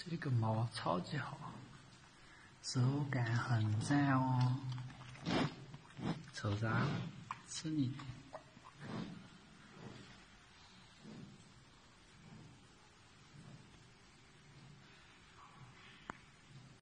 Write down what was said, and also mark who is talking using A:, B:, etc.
A: 这个毛超级好，手感很赞哦。瞅啥？吃你！